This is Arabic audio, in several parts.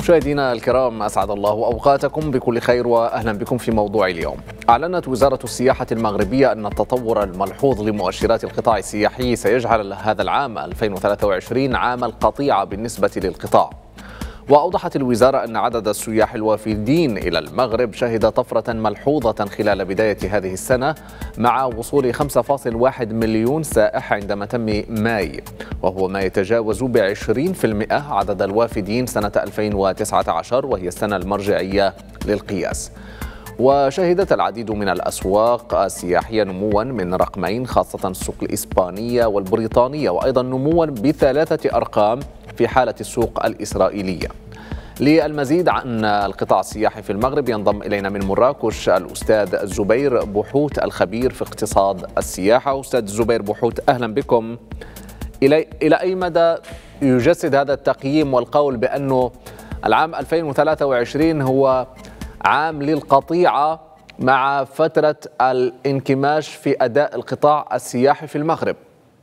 مشاهدينا الكرام، أسعد الله أوقاتكم بكل خير وأهلا بكم في موضوع اليوم. أعلنت وزارة السياحة المغربية أن التطور الملحوظ لمؤشرات القطاع السياحي سيجعل هذا العام 2023 عام القطيعة بالنسبة للقطاع. وأوضحت الوزارة أن عدد السياح الوافدين إلى المغرب شهد طفرة ملحوظة خلال بداية هذه السنة مع وصول 5.1 مليون سائح عندما تم ماي، وهو ما يتجاوز ب20% عدد الوافدين سنة 2019 وهي السنة المرجعية للقياس. وشهدت العديد من الأسواق السياحية نموا من رقمين، خاصة السوق الإسبانية والبريطانية، وأيضا نموا ب3 أرقام في حالة السوق الإسرائيلية. للمزيد عن القطاع السياحي في المغرب ينضم إلينا من مراكش الأستاذ زبير بوحوت الخبير في اقتصاد السياحة. أستاذ زبير بوحوت، أهلا بكم. إلى أي مدى يجسد هذا التقييم والقول بأنه العام 2023 هو عام للقطيعة مع فترة الانكماش في أداء القطاع السياحي في المغرب؟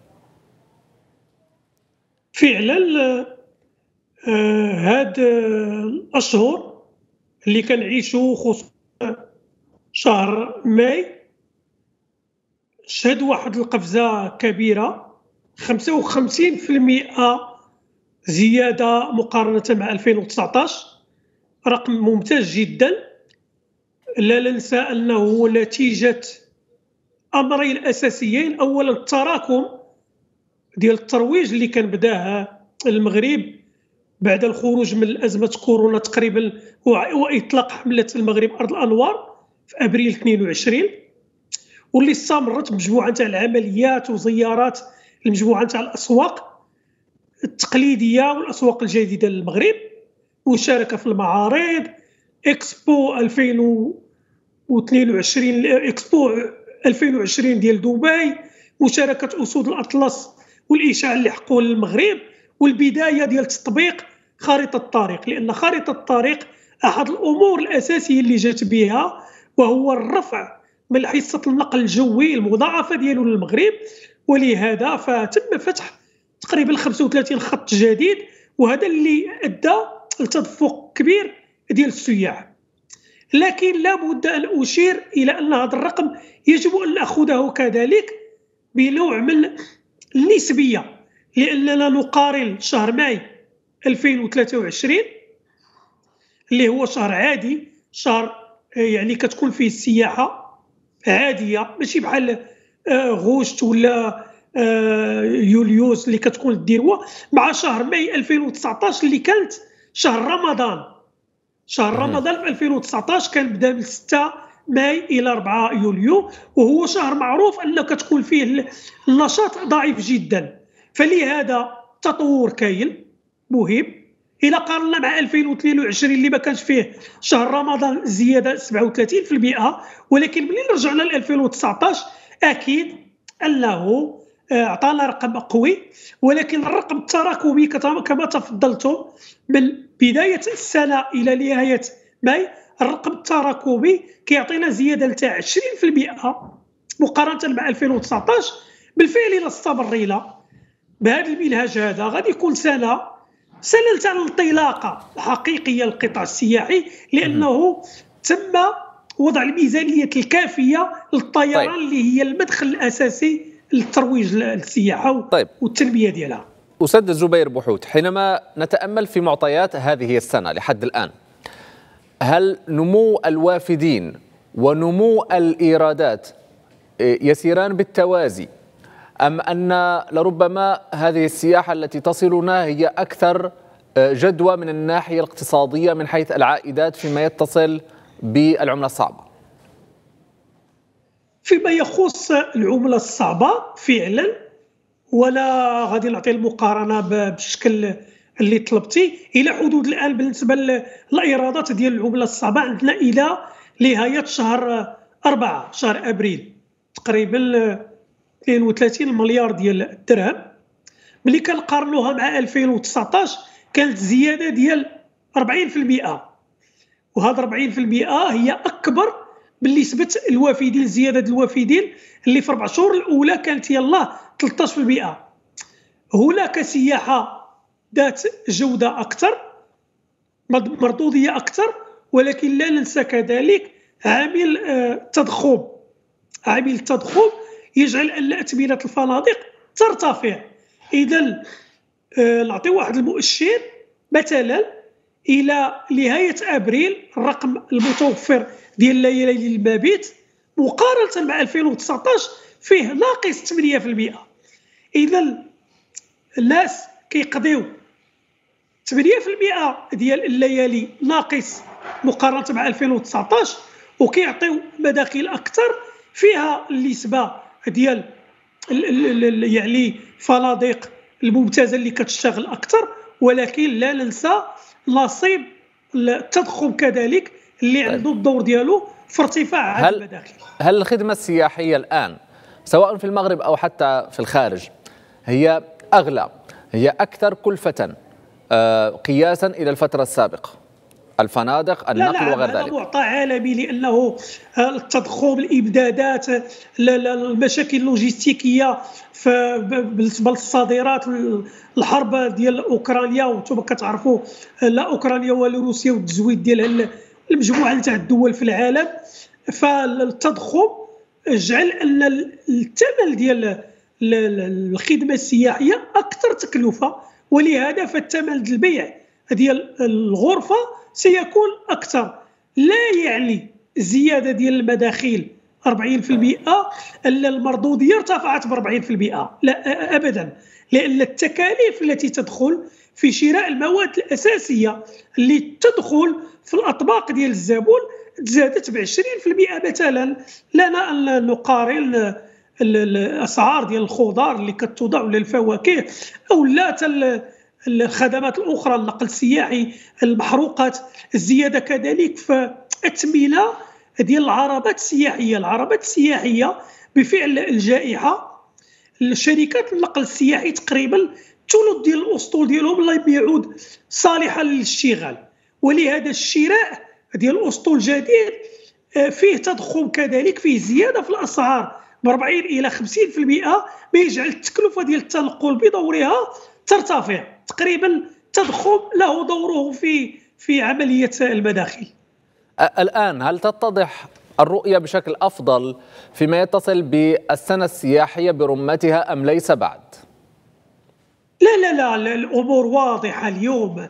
فعلا هاد الأشهر اللي كنعيشوا خصوصا شهر ماي شهد واحد القفزة كبيرة، 55% زيادة مقارنة مع 2019، رقم ممتاز جدا. لا ننسى أنه نتيجة أمرين أساسيين: أولا التراكم ديال الترويج اللي كان بداه المغرب بعد الخروج من أزمة كورونا تقريبا وإطلاق حملة المغرب أرض الأنوار في أبريل 22، واللي استمرت بمجموعة تاع العمليات وزيارات لمجموعة تاع الأسواق التقليدية والأسواق الجديدة للمغرب، مشاركة في المعارض، إكسبو 2022 إكسبو 2020 ديال دبي، مشاركة أسود الأطلس والإشعاع اللي حقوه للمغرب، والبداية ديال تطبيق خارطة الطريق. لأن خارطة الطريق أحد الأمور الأساسية اللي جات بها وهو الرفع من حصة النقل الجوي المضاعفة ديالو للمغرب، ولهذا فتم فتح تقريبا 35 خط جديد، وهذا اللي أدى لتدفق كبير ديال السياح. لكن لا بد أن أشير إلى أن هذا الرقم يجب أن نأخذه كذلك بنوع من النسبية، لأننا نقارن شهر ماي 2023 اللي هو شهر عادي، شهر يعني كتكون فيه السياحة عادية ماشي بحال غوشت ولا يوليوز اللي كتكون الذروة، مع شهر ماي 2019 اللي كانت شهر رمضان. شهر رمضان في 2019 كان بدا من 6 ماي إلى 4 يوليو، وهو شهر معروف أنه كتكون فيه النشاط ضعيف جدا. فلهذا تطور كاين مهم. إذا قارنا مع 2022 اللي ما كانش فيه شهر رمضان زيادة 37%، ولكن ملي رجعنا ل 2019 أكيد أنه أعطانا رقم قوي. ولكن الرقم التراكمي كما تفضلتم من بداية السنة إلى نهاية ماي، الرقم التراكمي كيعطينا زيادة تاع 20% مقارنة مع 2019. بالفعل إذا استمرينا بهذا المنهج هذا غادي يكون سنة تاع الانطلاقة الحقيقية للقطاع السياحي، لأنه تم وضع الميزانية الكافية للطيران اللي هي المدخل الأساسي للترويج للسياحة والتنمية ديالها. أستاذ زبير بوحوت، حينما نتأمل في معطيات هذه السنة لحد الآن، هل نمو الوافدين ونمو الإيرادات يسيران بالتوازي، أم أن لربما هذه السياحة التي تصلنا هي أكثر جدوى من الناحية الاقتصادية من حيث العائدات فيما يتصل بالعملة الصعبة؟ فيما يخص العملة الصعبة فعلا، ولا غادي نعطي المقارنة بالشكل اللي طلبتي إلى حدود الآن. بالنسبة للإيرادات ديال العملة الصعبة عندنا إلى نهاية شهر 4 شهر أبريل تقريبا 32 مليار ديال الدرهم. ملي كنقارنوها مع 2019 كانت زيادة ديال 40%، وهذا 40% هي أكبر بالنسبة الوافدين، زيادة الوافدين اللي في 4 شهور الأولى كانت يلاه 13%. هناك سياحة ذات جودة أكثر مردوديه اكثر. ولكن لا ننسى كذلك عامل التضخم. عامل التضخم يجعل ان اثمنه الفنادق ترتفع. اذا نعطي واحد المؤشر مثلا الى نهايه ابريل، الرقم المتوفر ديال ليالي المبيت مقارنه مع 2019 فيه ناقص 8%. اذا الناس كيقضيو 8% ديال الليالي ناقص مقارنه مع 2019 وكيعطيو مداخل اكثر فيها النسبه ديال يعني فنادق الممتازه اللي كتشتغل اكثر. ولكن لا ننسى نصيب التضخم كذلك اللي عنده الدور ديالو في ارتفاع هذه المداخل. هل الخدمه السياحيه الان سواء في المغرب او حتى في الخارج هي اغلى، هي اكثر كلفه قياسا الى الفتره السابقه؟ الفنادق، النقل وغير ذلك. هذا معطى عالمي، لانه التضخم، الامدادات، المشاكل اللوجستيكيه بالنسبه للصادرات، الحرب ديال اوكرانيا وانتم كتعرفوا لا اوكرانيا ولا روسيا والتزويد ديالها المجموعه تاع الدول في العالم. فالتضخم جعل ان الثمن ديال الخدمه السياحيه اكثر تكلفه، ولهذا فالثمن ديال البيع ديال الغرفه سيكون اكثر. لا يعني زياده ديال المداخيل 40% ان المردوديه ارتفعت ب 40%، لا ابدا، لان التكاليف التي تدخل في شراء المواد الاساسيه اللي تدخل في الاطباق ديال الزبون تزادت ب 20% مثلا. لنا ان نقارن الاسعار ديال الخضار اللي كتوضع ولا الفواكه او لا الخدمات الاخرى، النقل السياحي، المحروقات، الزياده كذلك في اثمنه ديال العربات السياحيه. العربات السياحيه بفعل الجائحه الشركات النقل السياحي تقريبا الثلث ديال الاسطول ديالهم لم يعود صالحا للاشتغال، ولهذا الشراء ديال الاسطول الجديد فيه تضخم كذلك، فيه زياده في الاسعار ب 40 الى 50%، ما يجعل التكلفه ديال التنقل بدورها ترتفع. تقريبا التضخم له دوره في عمليه المداخل. الان هل تتضح الرؤيه بشكل افضل فيما يتصل بالسنه السياحيه برمتها ام ليس بعد؟ لا الامور واضحه اليوم.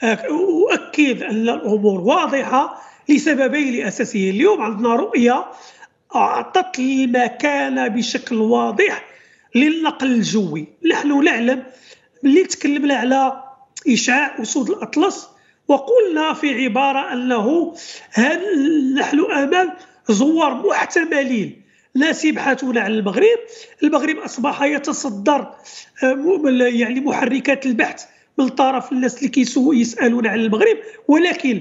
اؤكد ان الامور واضحه لسببين اساسيين. اليوم عندنا رؤيه اعطت المكانه بشكل واضح للنقل الجوي. نحن نعلم اللي تكلمنا على اشعاع اسود الاطلس وقلنا في عباره انه نحن امام زوار محتملين ناس يبحثون عن المغرب. المغرب اصبح يتصدر يعني محركات البحث من طرف الناس اللي يسالون عن المغرب، ولكن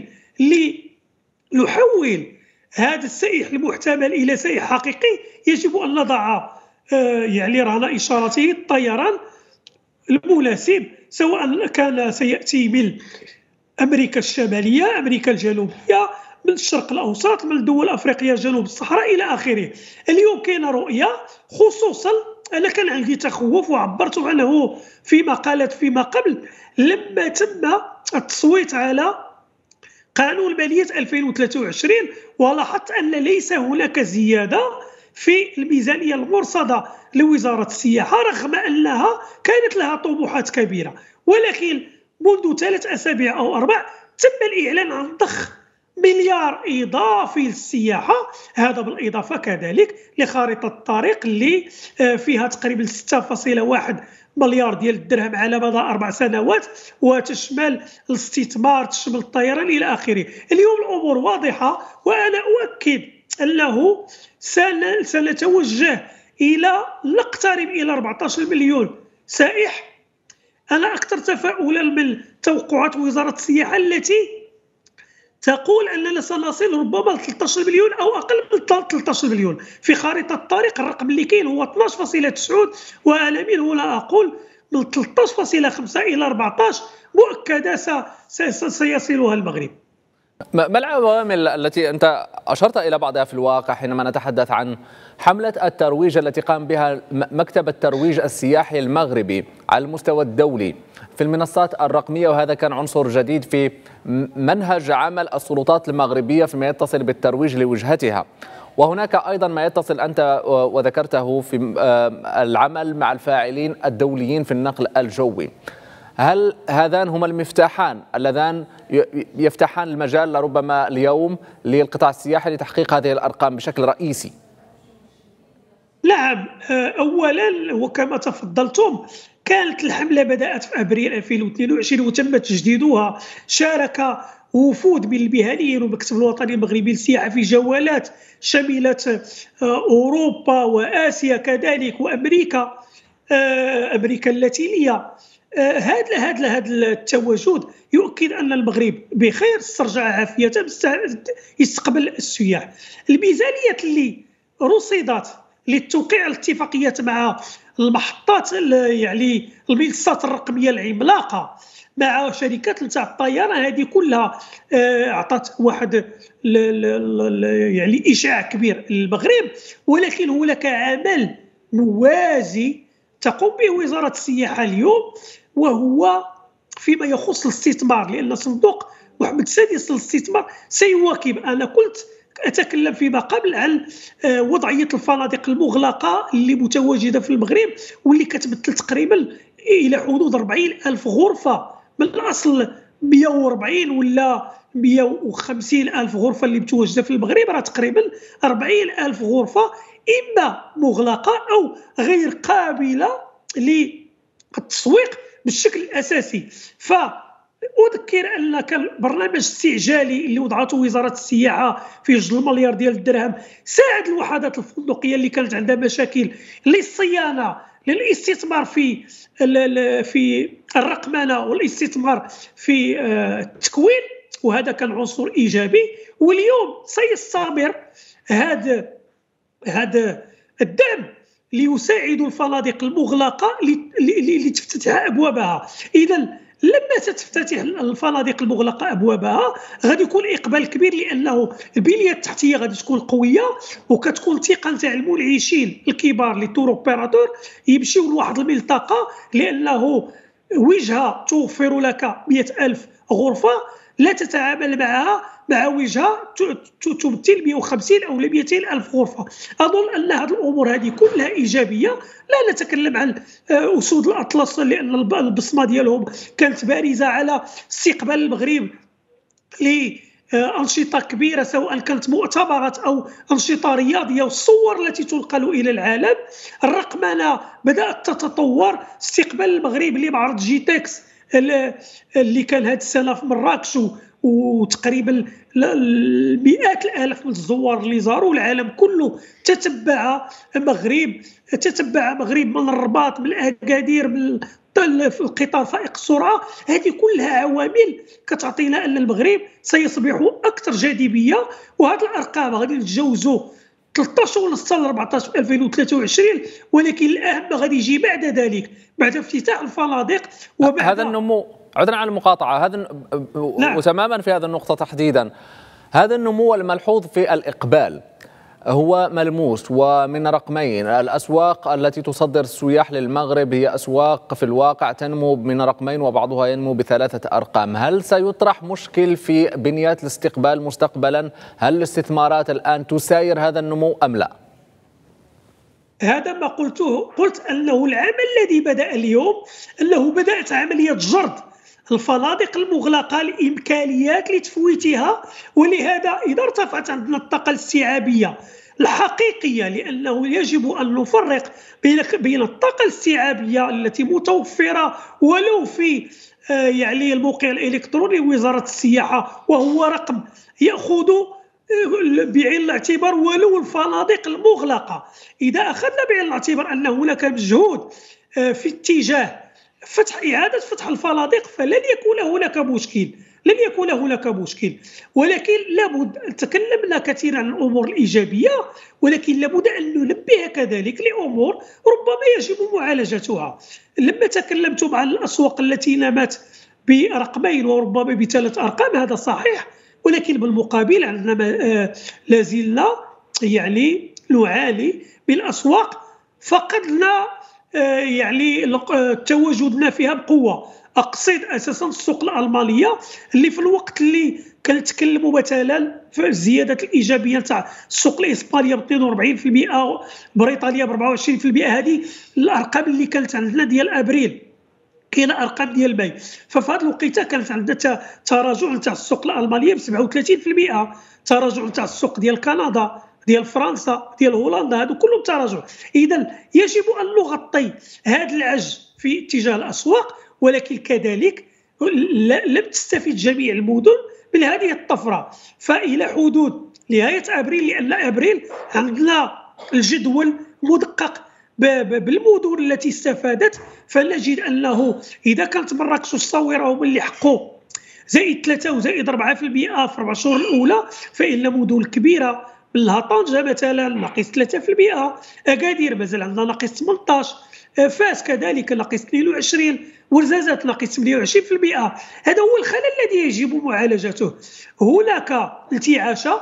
لنحول هذا السائح المحتمل الى سائح حقيقي يجب ان نضع يعني رهن اشارته الطيران المناسب، سواء كان سياتي من امريكا الشماليه، امريكا الجنوبيه، من الشرق الاوسط، من دول افريقيا، جنوب الصحراء الى اخره. اليوم كاينه رؤيه، خصوصا انا كان عندي تخوف وعبرت عنه في مقالات فيما قبل لما تم التصويت على قانون ماليه 2023، ولاحظت ان ليس هناك زياده في الميزانيه المرصده لوزاره السياحه رغم انها كانت لها طموحات كبيره. ولكن منذ 3 أسابيع أو 4 تم الإعلان عن ضخ مليار إضافي للسياحة. هذا بالإضافة كذلك لخارطة الطريق اللي فيها تقريبا 6.1 مليار ديال الدرهم على مدى 4 سنوات، وتشمل الاستثمار، تشمل الطيران إلى آخره. اليوم الأمور واضحة، وأنا أؤكد أنه سنتوجه إلى نقترب إلى 14 مليون سائح. أنا أكثر تفاؤلا من توقعات وزارة السياحة التي تقول أننا سنصل ربما ل 13 مليون أو أقل من 13 مليون. في خارطة الطريق الرقم اللي كاين هو 12.9، وأنا من هنا أقول من 13.5 إلى 14 مؤكدة سيصلها المغرب. ما العوامل التي أنت أشرت إلى بعضها في الواقع حينما نتحدث عن حملة الترويج التي قام بها مكتب الترويج السياحي المغربي على المستوى الدولي في المنصات الرقمية، وهذا كان عنصر جديد في منهج عمل السلطات المغربية فيما يتصل بالترويج لوجهتها. وهناك أيضا ما يتصل أنت وذكرته في العمل مع الفاعلين الدوليين في النقل الجوي. هل هذان هما المفتاحان اللذان يفتحان المجال لربما اليوم للقطاع السياحي لتحقيق هذه الأرقام بشكل رئيسي؟ نعم، أولا وكما تفضلتم كانت الحملة بدأت في أبريل 2022 وتم تجديدها. شارك وفود من المهنيين والمكتب الوطني المغربي للسياحة في جولات شملت أوروبا وآسيا كذلك وأمريكا، أمريكا اللاتينية. هذا التواجد يؤكد أن المغرب بخير، استرجع عافية، يستقبل السياح. الميزانية اللي رصدت للتوقيع الاتفاقيات مع المحطات يعني المنصات الرقمية العملاقة مع شركات تاع الطيران، هذه كلها أعطت واحد يعني إشعاع كبير للمغرب. ولكن هناك عمل موازي تقوم به وزارة السياحة اليوم، وهو فيما يخص الاستثمار، لأن صندوق محمد السادس للاستثمار سيواكب. أنا كنت أتكلم فيما قبل عن وضعية الفنادق المغلقة اللي متواجدة في المغرب واللي كتمثل تقريبا إلى حدود 40,000 غرفة من الأصل 140 ولا 150 ألف غرفة اللي متواجدة في المغرب، راه تقريبا 40,000 غرفة إما مغلقة أو غير قابلة للتسويق بالشكل الأساسي. فأذكر أن كان برنامج استعجالي اللي وضعته وزارة السياحة في 2 مليار ديال الدرهم ساعد الوحدات الفندقية اللي كانت عندها مشاكل للصيانة، للاستثمار في الرقمنة والاستثمار في التكوين، وهذا كان عنصر إيجابي. واليوم سيستمر هذا الدعم ليساعد الفنادق المغلقة لتفتتح أبوابها. إذا لما تفتتح الفنادق المغلقة أبوابها غادي يكون إقبال كبير، لأنه البنية التحتية غادي تكون قوية، وكتكون ثقة نتاع المنعشين الكبار لي تور اوبيراتور يمشيو لواحد المنطقة، لأنه وجهة توفر لك 100,000 غرفة لا تتعامل معها مع وجهة تمثل 150 أو 200,000 غرفة. أظن أن هذه الأمور هذه كلها إيجابية. لا نتكلم عن أسود الأطلس لأن البصمة ديالهم كانت بارزة على استقبال المغرب لأنشطة كبيرة، سواء كانت مؤتمرات أو أنشطة رياضية، والصور التي تنقل إلى العالم. الرقمنة بدأت تتطور، استقبال المغرب لمعرض جيتكس اللي كان هذه السنة في مراكش، وتقريبا مئات الالاف من الزوار اللي زاروا العالم كله تتبع مغرب من الرباط، من الاكادير، من القطار فائق السرعه. هذه كلها عوامل كتعطينا ان المغرب سيصبح اكثر جاذبيه، وهذه الارقام غادي نتجاوزوا 13.5 ل 14 في 2023. ولكن الاهم غادي يجي بعد ذلك، بعد افتتاح الفنادق وبعد هذا النمو. عذرا على المقاطعة، نعم. وتماما في هذه النقطة تحديدا، هذا النمو الملحوظ في الإقبال هو ملموس ومن رقمين. الأسواق التي تصدر السياح للمغرب هي أسواق في الواقع تنمو من رقمين وبعضها ينمو ب3 أرقام. هل سيطرح مشكل في بنيات الاستقبال مستقبلا؟ هل الاستثمارات الآن تساير هذا النمو أم لا؟ هذا ما قلته، قلت أنه العمل الذي بدأ اليوم أنه بدأت عملية جرد الفنادق المغلقة الإمكانيات لتفويتها. ولهذا إذا ارتفعت عندنا الطاقة الاستيعابية الحقيقية، لأنه يجب أن نفرق بين الطاقة الاستيعابية التي متوفرة ولو في يعني الموقع الإلكتروني وزارة السياحة، وهو رقم يأخذ بعين الاعتبار ولو الفنادق المغلقة. إذا أخذنا بعين الاعتبار أن هناك مجهود في اتجاه إعادة فتح الفنادق فلن يكون هناك مشكل. ولكن لابد، تكلمنا كثيرا عن الأمور الإيجابية، ولكن لابد أن ننبه كذلك لأمور ربما يجب معالجتها. لما تكلمتم عن الأسواق التي نمت برقمين وربما ب3 أرقام، هذا صحيح، ولكن بالمقابل عندنا لازلنا يعني نعاني بالاسواق، فقدنا يعني تواجدنا فيها بقوه. اقصد اساسا السوق الالمانيه اللي في الوقت اللي كنتكلموا مثلا في الزيادات الايجابيه تاع السوق الاسبانيه ب 42%، بريطانيا ب 24%. هذه الارقام اللي كانت عندنا ديال ابريل. كاينه ارقام ديال ماي، ففي هذه الوقيته كانت عندنا تراجع نتاع السوق الالمانيه ب 37%، تراجع نتاع السوق ديال كندا، ديال فرنسا، ديال هولندا، هادو كلهم تراجع. اذا يجب ان نغطي هذا العجز في اتجاه الاسواق، ولكن كذلك لم تستفيد جميع المدن من هذه الطفره. فالى حدود نهايه ابريل، لان ابريل عندنا الجدول مدقق بالمدن التي استفادت، فنجد انه اذا كانت مراكش والصويره هم اللي حقوا زائد 3 وزائد 4% في 4 شهور الاولى، فان مدن كبيره من طنجة مثلا ناقص 3%، اكادير مازال عندنا ناقص 18%، فاس كذلك ناقص 22%، ورزازات ناقص 28%. هذا هو الخلل الذي يجب معالجته. هناك انتعاشه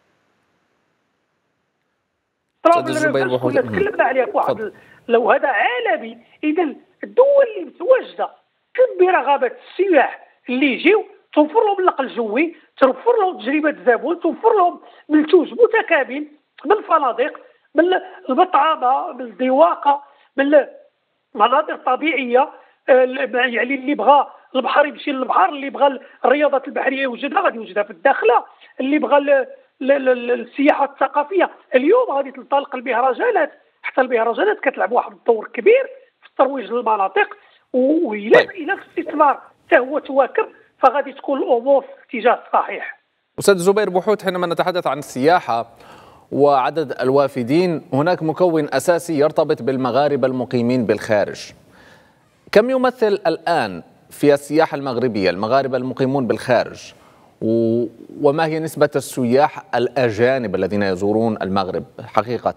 كنا تكلمنا عليه واحد، لو هذا عالمي. اذا الدول اللي متواجده تلبي رغبه السياح اللي يجيو، توفر لهم النقل الجوي، توفر لهم تجربه الزبون، توفر لهم منتوج متكامل من الفنادق، من المطعمه، من الذواقه، من المناطق الطبيعيه. يعني اللي بغى البحر يمشي للبحر، اللي بغى الرياضات البحريه يوجدها غادي يوجدها في الداخله، اللي بغى السياحه الثقافيه اليوم غادي تنطلق المهرجانات. حتى المهرجانات كتلعب واحد الدور كبير في الترويج للمناطق، والى الاستثمار حتى هو تواكب، فغادي تكون الامور في الاتجاه الصحيح. استاذ زبير بوحوت، حينما نتحدث عن السياحه وعدد الوافدين، هناك مكون اساسي يرتبط بالمغاربه المقيمين بالخارج. كم يمثل الان في السياحه المغربيه المغاربه المقيمون بالخارج؟ وما هي نسبة السياح الأجانب الذين يزورون المغرب حقيقة؟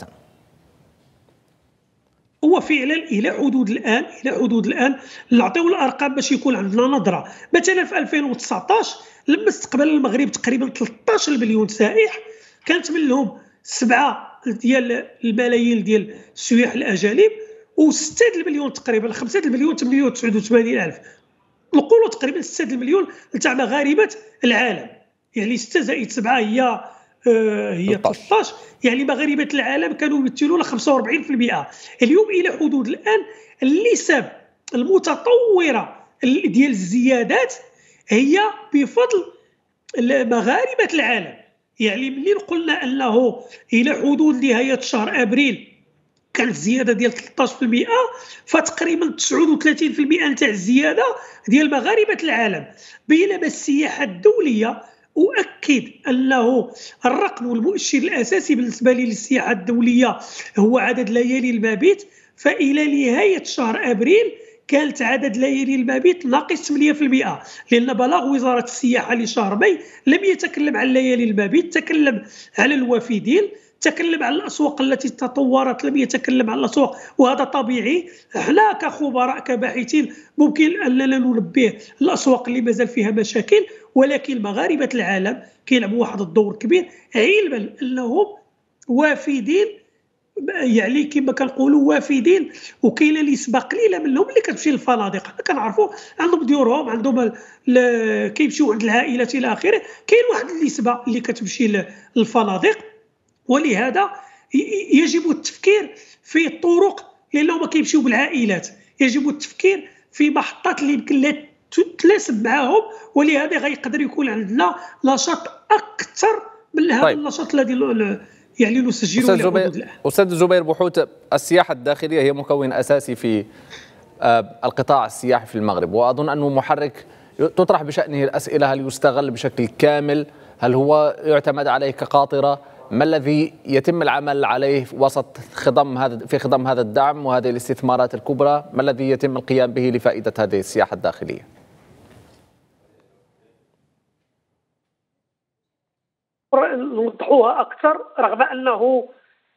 هو فعلا الى حدود الان نعطيو الارقام باش يكون عندنا نظره. مثلا في 2019 لما استقبل المغرب تقريبا 13 مليون سائح، كانت منهم 7 ديال الملايين ديال السياح الاجانب، و6 المليون تقريبا 5 المليون 889 الف، نقولوا تقريبا 6 المليون تاع مغاربه العالم. يعني 6 زائد 7 هي 13، يعني مغاربه العالم كانوا يمثلون 45%. اليوم الى حدود الان النسب المتطوره ديال الزيادات هي بفضل مغاربه العالم. يعني منين قلنا انه الى حدود نهايه شهر ابريل كانت زياده ديال 13%، فتقريبا 39% نتاع الزياده ديال مغاربه العالم. بينما السياحه الدوليه أؤكد أنه الرقم والمؤشر الأساسي بالنسبة لي للسياحة الدولية هو عدد ليالي المبيت. فإلى نهاية شهر أبريل كانت عدد ليالي المبيت ناقص 8%، لأن بلاغ وزارة السياحة لشهر ماي لم يتكلم عن ليالي المبيت، تكلم على الوافدين، تكلم عن الأسواق التي تطورت، لم يتكلم عن الأسواق، وهذا طبيعي. احنا كخبراء كباحثين ممكن أننا ننبه الأسواق اللي مازال فيها مشاكل، ولكن مغاربة العالم كيلعبوا واحد الدور كبير، علما أنهم وافدين، يعني كما كنقولوا وافدين، وكاينه نسبه قليله منهم اللي كتمشي للفنادق. حنا كنعرفوا عندهم ديورهم، عندهم كيمشيو عند العائلات الى اخره، كاين واحد النسبه اللي كتمشي للفنادق. ولهذا يجب التفكير في الطرق، لانهم ما كيمشيو بالعائلات، يجب التفكير في محطات اللي يمكن لا تتناسب معهم، ولهذا غيقدر يكون عندنا نشاط اكثر من هذا النشاط الذي يعني نسجله لحدود الآن. أستاذ زبير بوحوت، السياحة الداخلية هي مكون أساسي في القطاع السياحي في المغرب، وأظن أنه محرك تطرح بشأنه الأسئلة: هل يستغل بشكل كامل؟ هل هو يعتمد عليه كقاطرة؟ ما الذي يتم العمل عليه وسط خضم هذا الدعم وهذه الاستثمارات الكبرى؟ ما الذي يتم القيام به لفائدة هذه السياحة الداخلية؟ نوضحوها اكثر، رغم انه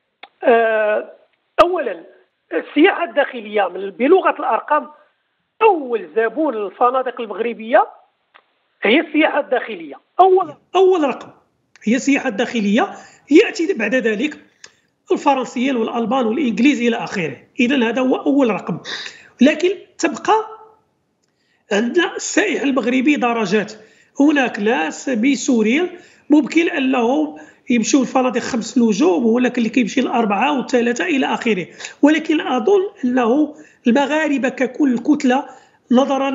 اولا السياحه الداخليه بلغه الارقام اول زبون للفنادق المغربيه هي السياحة الداخلية. أول رقم هي السياحة الداخلية، يأتي بعد ذلك الفرنسيين والألمان والإنجليز إلى آخره. إذا هذا هو أول رقم. لكن تبقى عندنا السائح المغربي درجات. هناك ناس ميسوريين ممكن أنهم يمشوا الفنادق 5 نجوم، وهناك اللي كيمشي ل4 و3 إلى آخره. ولكن أظن أنه المغاربة ككل كتلة، نظرا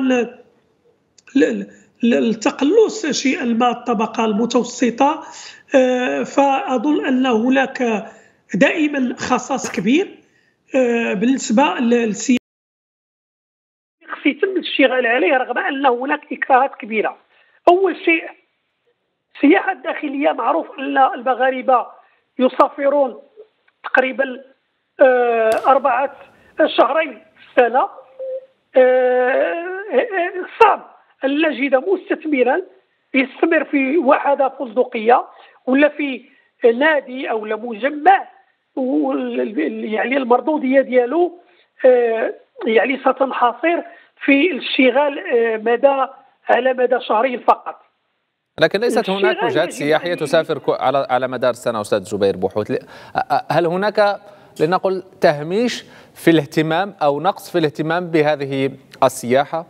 للتقلص شيئا ما الطبقة المتوسطة، فأظن أن هناك دائما خصاص كبير بالنسبة للسياحة يتم الاشتغال عليه، رغم أن هناك إكراهات كبيرة. أول شيء السياحة الداخلية، معروف أن المغاربة يسافرون تقريبا 4 شهرين في السنة. صعب أن نجد مستثمرا يستمر في وحدة فندقية ولا في نادي أو مجمع، يعني المردودية ديالو يعني ستنحصر في الاشتغال على مدى شهرين فقط. لكن ليست هناك وجهات سياحية تسافر على مدار السنة أستاذ زبير بوحوت. هل هناك لنقل تهميش في الاهتمام أو نقص في الاهتمام بهذه السياحة؟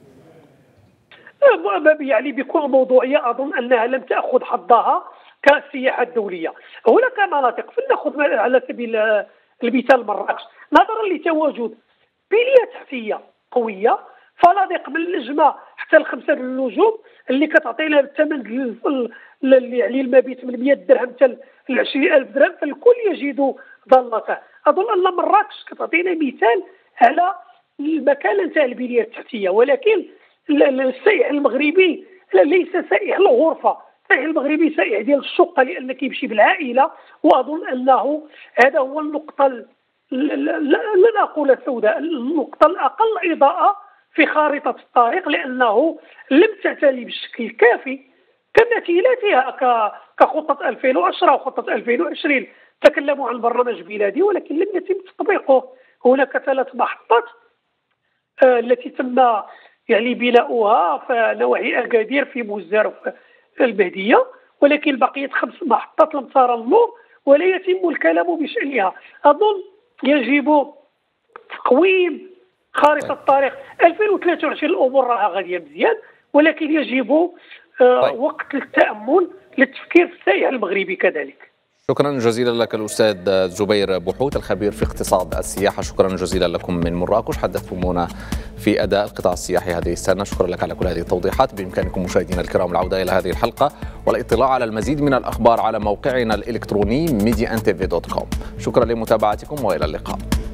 يعني بكل موضوعية أظن أنها لم تأخذ حظها كالسياحة الدولية. هناك مناطق، فلنأخذ على سبيل المثال مراكش، نظرا لتواجد بنية تحتية قوية، فنادق من النجمة حتى ل5 النجوم اللي كتعطينا الثمن يعني المبيت من 100 درهم حتى ل 20,000 درهم، فالكل يجد ضالته. أظن أن مراكش كتعطينا مثال على المكانة نتاع البنية التحتية. ولكن السائح المغربي ليس سائح الغرفة، السائح المغربي سائح ديال الشقة، لأن كيمشي بالعائلة. وأظن أنه هذا هو النقطة لن أقول السوداء، النقطة الأقل إضاءة في خارطة الطريق، لأنه لم تعتني بالشكل الكافي كمثيلاتها كخطة 2010 وخطة 2020. تكلموا عن برنامج بلادي ولكن لم يتم تطبيقه. هناك 3 محطات التي تم يعني بناؤها في نواحي أكادير، في مزار وفي البهدية، ولكن بقيت 5 محطات لم ترى النور ولا يتم الكلام بشأنها. أظن يجب تقويم خارطة الطريق 2023. الأمور راها غادية مزيان، ولكن يجب وقت للتأمل للتفكير في السائح المغربي كذلك. شكرا جزيلا لك الأستاذ زبير بوحوت، الخبير في اقتصاد السياحة. شكرا جزيلا لكم من مراكش، حدثتمونا في أداء القطاع السياحي هذه السنة. شكرا لك على كل هذه التوضيحات. بإمكانكم مشاهدينا الكرام العودة إلى هذه الحلقة والاطلاع على المزيد من الأخبار على موقعنا الإلكتروني mediantv.com. شكرا لمتابعتكم وإلى اللقاء.